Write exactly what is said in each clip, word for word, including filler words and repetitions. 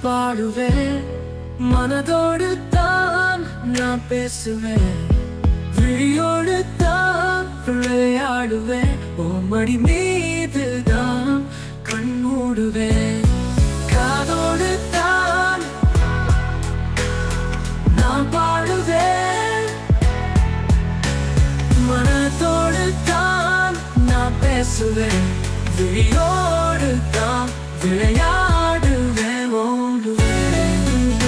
பாடுவேன், மனதோடு தான் நான் பேசுவேன், விழியோடு தான் விளையாடுவேன், உன் மடி மீது தான் கண் மூடுவேன். காதோடு தான் நான் பாடுவேன், மனதோடு தான் நான் பேசுவேன், விழியோடு தான் விளையாடுவேன், ஓடுவேன்.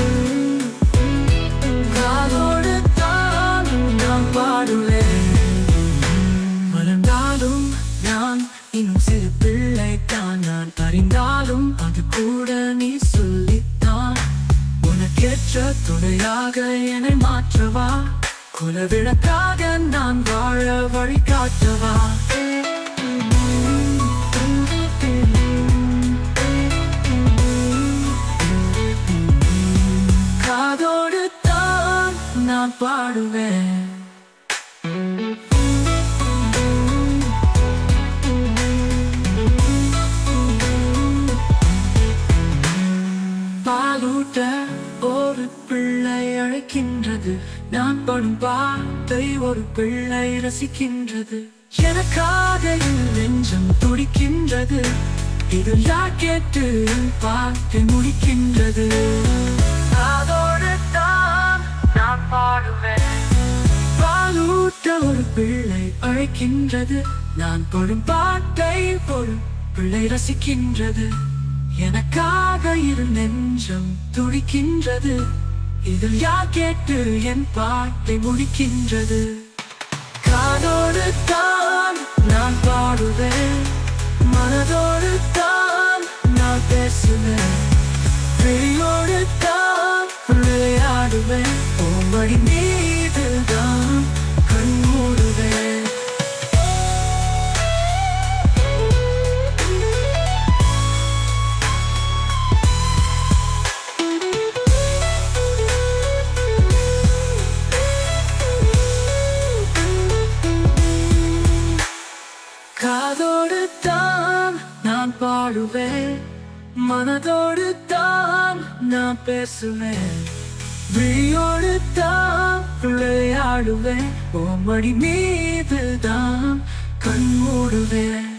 காதோடு தான் நான் பாடுவேன். வளர்ந்தாலும் நான் இன்னும் சிறு பிள்ளை தான், நான் அறிந்தாலும் அது கூட நீ சொல்லித்தான். உனக்கேற்ற துணையாக என்னை மாற்றவா, குலவிளக்காக நான் வாழ வழி காட்டவா. காதோடு தான் நான் பாடுவேன். பாலூட்ட ஒரு பிள்ளை அழைக்கின்றது, நான் படும் பாட்டை ஒரு பிள்ளை ரசிக்கின்றது. எனக்காக என் நெஞ்சம் துடிக்கின்றது, இது யார் கேட்டு பாட்டை முடிக்கின்றது. அதோடு தான் நான் பாடுவேன். பாலூட்ட ஒரு பிள்ளை அழைக்கின்றது, நான் படும் பாட்டை ஒரு பிள்ளை ரசிக்கின்றது. எனக்காக இரு நெஞ்சம் துடிக்கின்றது, இதில் யார் கேட்டு என் பாட்டை முடிக்கின்றது. காதோடு தான் நான் பாடுவேன், மனதோடு தான் நான் பேசுவேன், விழியோடு தான் விளையாடுவேன், உன் மடி மீது தான் கண் மூடுவேன். காதோடு தான் நான் பாடுவேன், மனதோடு தான் நான் பேசுவேன், விழியோடு தான் விளையாடுவேன், உன் மடி மீது தான் கண் மூடுவேன்.